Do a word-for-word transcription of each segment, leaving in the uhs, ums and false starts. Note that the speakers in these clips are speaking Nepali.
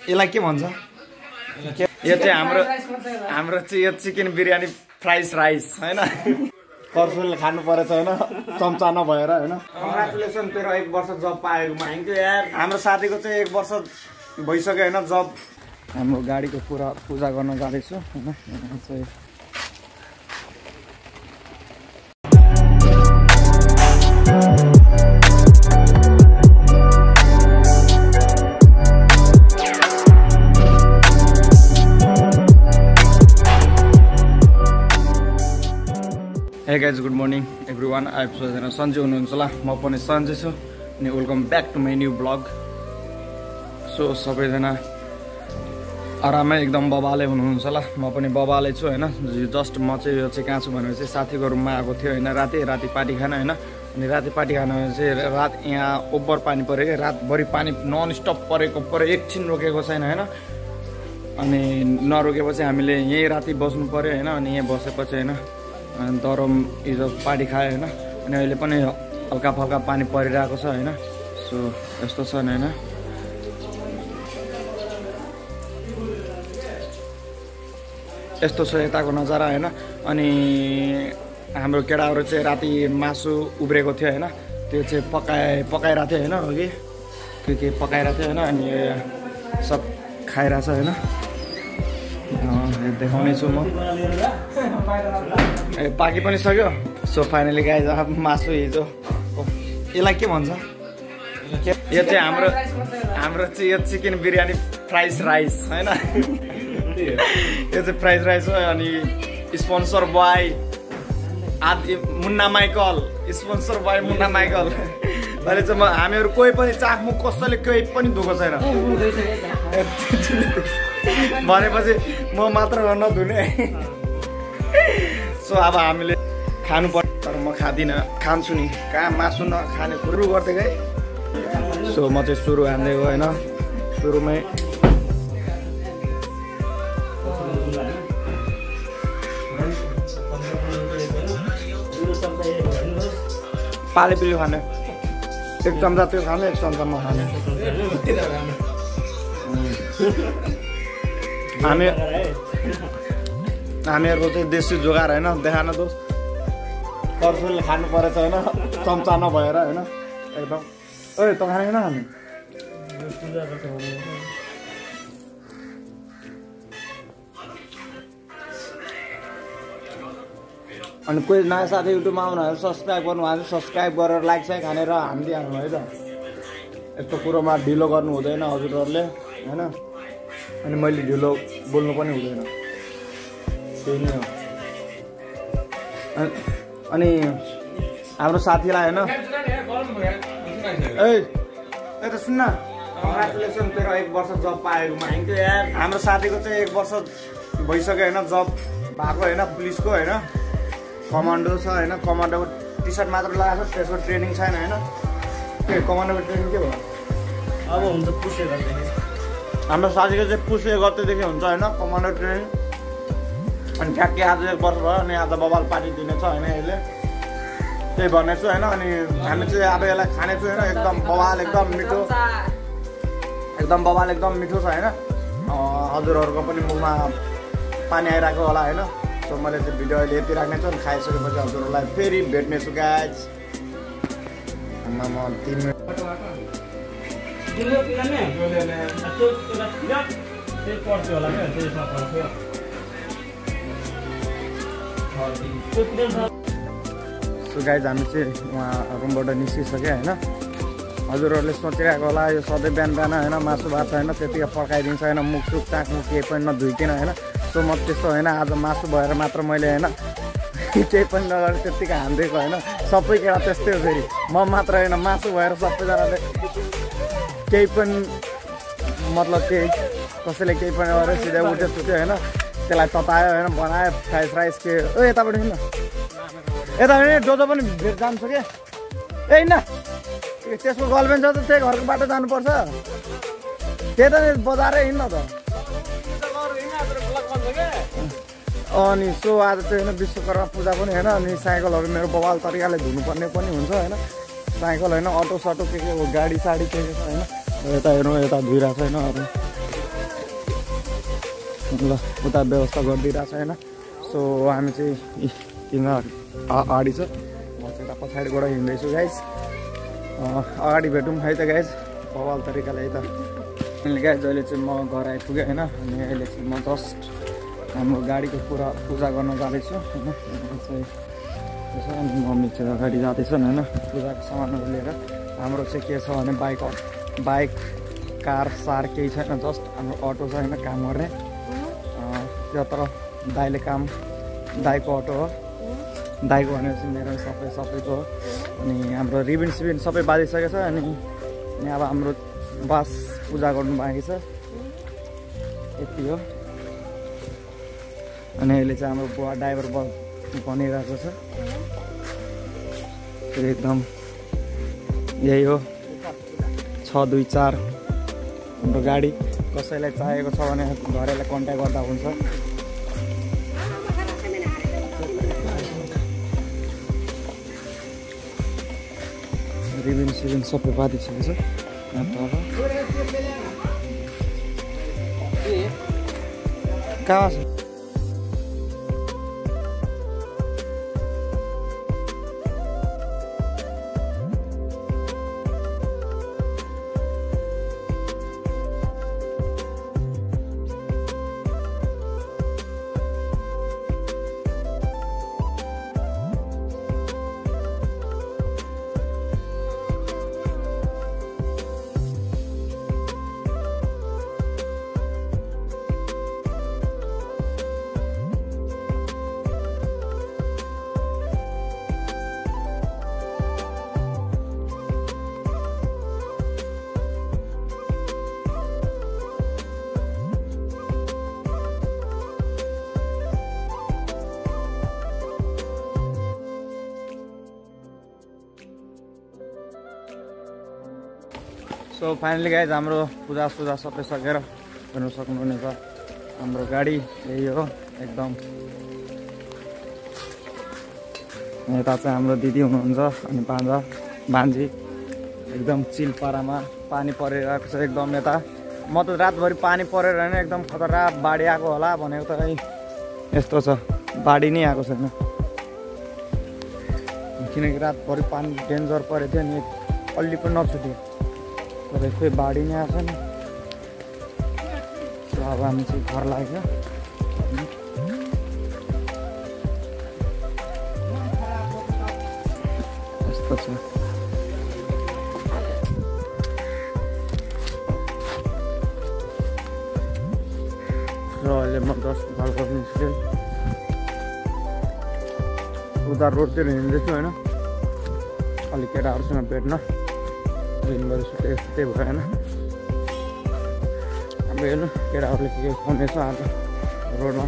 यसलाई के भन्छ? यो चाहिँ हाम्रो हाम्रो चाहिँ यो चिकन बिरयानी फ्राइज राइस हैन। कर्सुलले खानु परेछ हैन, चम्चा नभएर हैन। कङ्ग्रेचुलेसन, तेरो एक वर्ष जब पाएको थ्याङ्क यू यार। हाम्रो साथीको चाहिँ एक वर्ष भइसक्यो हैन जब। हाम्रो गाडीको पुरा पूजा गर्न जाँदैछु हैन। Hey guys, good morning everyone. आइप सोचेन सन्जय हुनुहुन्छ होला, म पनि सन्जय छु अनि welcome back to my new vlog. So सबैजना आरामै एकदम बबाले हुनुहुन्छ होला, म पनि बबाले छु होइन। जस्ट म चाहिँ यो चाहिँ कहाँ छु भनेपछि साथीको रुममा आएको थियो होइन, राति राति पार्टी खान होइन। अनि राति पार्टी खान चाहिँ रात यहाँ ओभर पानी पऱ्यो क्या, रातभरि पानी नन स्टप परेको पऱ्यो, एकछिन रोकेको छैन होइन। अनि नरोकेपछि हामीले यहीँ राति बस्नु पऱ्यो होइन। अनि यहाँ बसेपछि होइन दरम हिजो पार्टी खायो होइन। अनि अहिले पनि हल्का फल्का पानी परिरहेको छ होइन। सो यस्तो छ होइन। यस्तो छ यताको नजारा होइन। अनि हाम्रो केटाहरू चाहिँ राति मासु उब्रेको थियो होइन, त्यो चाहिँ पकाए पकाइरहेको थियो होइन, अघि के के पकाइरहेको थियो होइन। अनि सब खाइरहेछ होइन, देखाउने छु म। ए पाकी पनि सक्यो। सो फाइनली गाइज अब मासु हिजो यसलाई के भन्छ? यो चाहिँ हाम्रो हाम्रो चाहिँ यो चिकन बिरयानी फ्राइज राइस होइन। यो चाहिँ फ्राइज राइस हो। अनि स्पोन्सर बाई आदि मुन्ना माइकल, स्पोन्सर बाई मुन्ना माइकल। अहिले चाहिँ म हामीहरू कोही पनि चाखमुख कसैले केही पनि दुःख छैन भनेपछि म मात्र नधुने। सो अब हामीले खानु पर्छ, तर म खाँदिनँ, खान्छु नि। कहाँ मासु नखाने सुरु गर्दै गएँ। सो म चाहिँ सुरु हान्दै गएँ होइन। सुरुमै पाले पिलो खाने, एक चम्चा त्यो खाने, एक चम्चा म खाने। हामी हामीहरूको चाहिँ देशी जोगार होइन, देखा न दोस्त। कर्सुलले खानु परेछ होइन, चम्चा नभएर होइन एकदम। ओ त खाने खाने अनि कोही नयाँ साथी युट्युबमा आउनु भने सब्सक्राइब गर्नु भने सब्सक्राइब गरेर लाइक चाहिँ खानेर हानिदिइहाल्नु है त। यस्तो कुरोमा ढिलो गर्नु हुँदैन हजुरहरूले होइन। अनि मैले ढिलो बोल्नु पनि हुँदैन, त्यही नै हो। अनि हाम्रो साथीलाई होइन, ए त सुन्न, कङ्ग्रेचुलेसन, तेरो एक वर्ष जब पाएको थ्याङ्क यू यार। हाम्रो साथीको चाहिँ एक वर्ष भइसक्यो होइन जब भएको होइन, पुलिसको होइन, कमान्डो छ होइन। कमान्डोको टी सर्ट मात्र लगाएको छ, त्यसको ट्रेनिङ छैन होइन। के कमान्डोको ट्रेनिङ के भयो? अब हुन्छ पुसे गर्दाखेरि। हाम्रो साथीको चाहिँ पुसे गर्दैदेखि हुन्छ होइन कमान्डो ट्रेनिङ। अनि ठ्याक्कै आज एक वर्ष भयो। अनि आज बबाल पार्टी दिनेछ होइन यसले, त्यही भन्नेछु होइन। अनि हामी चाहिँ अब यसलाई खानेछु होइन। एकदम बबाल, एकदम मिठो, एकदम बबाल, एकदम मिठो छ होइन। हजुरहरूको पनि मुखमा पानी आइरहेको होला होइन। सो मैले चाहिँ भिडियो अहिले यति राख्नेछु। अनि खाइसकेपछि हजुरहरूलाई फेरि भेट्नेछु गाइज। म तिन मिनट सो गाइज हामी चाहिँ उहाँ रुमबाट निस्किसक्यो होइन। हजुरहरूले सोचिरहेको होला यो सधैँ बिहान बिहान होइन मासु भात होइन त्यतिकै पकाइदिन्छ होइन, मुखसुख चाकमुख केही पनि नधुइकन होइन। सो म त्यस्तो होइन, आज मासु भएर मात्र मैले होइन केही पनि नगरेर त्यत्तिकै हानिदिएको होइन। सबै केटा त्यस्तै हो फेरि, म मात्र होइन मासु भएर सबैजनाले केही पनि मतलब केही कसैले केही पनि गरेर सिधै उठ्यो सुत्यो होइन। त्यसलाई ततायो होइन, बनायो फ्राइज फ्राइज के। ओ यताबाट हिँड्न, यताबाट डोजो पनि भेट जान्छ क्या। ए हिँड्न, त्यसको गर्लफ्रेन्ड छ त त्यही घरको बाटो जानुपर्छ, त्यही त बजारै हिँड्न त। अनि सो आज चाहिँ होइन विश्वकर्मा पूजा पनि होइन। अनि साइकलहरू मेरो बवाल तरिकाले धुनुपर्ने पनि हुन्छ होइन। साइकल होइन, अटो सटो के के हो, गाडी साडी के के छ होइन। यता हेर्नु, यता धुइरहेको छ होइन। अरू ल उता व्यवस्था गरिदिइरहेको छ होइन। सो हामी चाहिँ तिनीहरू अगाडि छ, म चाहिँ यता पछाडिबाट हिँड्दैछु गाइज। अगाडि भेटौँ है त गाइज बवाल तरिकाले है त। अहिले गाइज अहिले चाहिँ म घर आइपुगेँ होइन। अनि अहिले चाहिँ म जस्ट हाम्रो गाडीको पुरा पूजा गर्न जाँदैछु होइन। चाहिँ त्यसो अनि मम्मी चाहिँ अगाडि जाँदैछन् होइन पूजाको सामानहरू लिएर। हाम्रो चाहिँ के छ भने बाइक बाइक कार सार केही छैन, जस्ट हाम्रो अटो छ होइन काम गर्ने। त्यो तर दाइले काम दाइको अटो हो, दाइको भनेपछि मेरो सबै सबैको हो। अनि हाम्रो रिबिन सिबिन सबै बाँधिसकेको छ। अनि अब हाम्रो बस पूजा गर्नु बाँकी छ, यति हो। अनि अहिले चाहिँ हाम्रो बुवा ड्राइभर बस बनिरहेको छ, एकदम यही हो छ दुई चार हाम्रो गाडी। कसैलाई चाहिएको छ भने घरैलाई कन्ट्याक्ट गर्दा हुन्छ। रिबिन सिबिन सबै बाँधिसकेको छ यहाँ तल। कहाँ छ सो फाइनली गाइज हाम्रो पूजा सुजा सबै सकेर हेर्नु सक्नुहुनेछ। हाम्रो गाडी यही हो एकदम। यता चाहिँ हाम्रो दिदी हुनुहुन्छ अनि भान्जा भान्जी एकदम चिल पारामा पानी परिरहेको छ एकदम। यता म त रातभरि पानी परेर होइन एकदम खतरनाक बाढी आएको होला भनेको त यस्तो छ, बाढी नै आएको छैन। किनकि रातभरि पानी डेन्जर परेको थियो नि, अलि पनि नछुट्यो। तर खोइ बाढी नै आएको छैन। अब हामी चाहिँ घर लाग्यो। यस्तो छ। र अहिले म जस्ट घरको निस्केँ, उता रोडतिर हिँड्दैछु होइन। अलिक केटाहरूसँग भेट्न दिनभरि सुते सुते भएन। अब हेर्नु केटाहरूले के के खुवाउँदैछ आज रोडमा।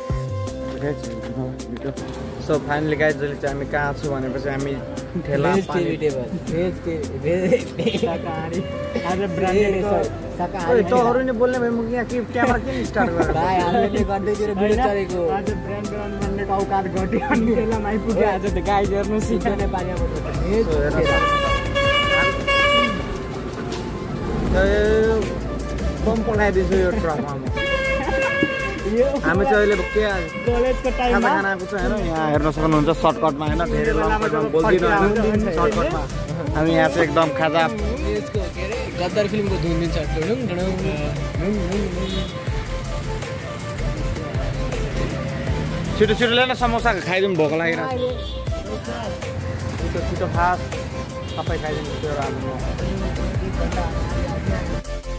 सो फाइनली गाइज जहिले चाहिँ हामी कहाँ छु भनेपछि हामी ठेला तँहरू नै बोल्ने भयो। म यहाँ के क्यामेरा किन स्टार्ट गरेर औकात घट्यो अनि ठेलामा आइपुग्यो। आज त गाई हेर्नु सिक्ने पानीबाट बम पठाइदिन्छु यो ट्रकमा। म हामी चाहिँ अहिले के कलेजको टाइममा खाना आएको छ होइन। यहाँ हेर्न सक्नुहुन्छ सर्टकटमा होइन, धेरै लम्बा बोल्दिनँ सर्टकटमा। हामी यहाँ चाहिँ एकदम खाजा गद्दार फिल्मको धुन दिन्छ। छिटो छिटो ल्याएर समोसा खाइदिउँ, भोक लागिरहेको छ। छिटो छिटो खास सबै खाइदिनु त्यो राम्रो।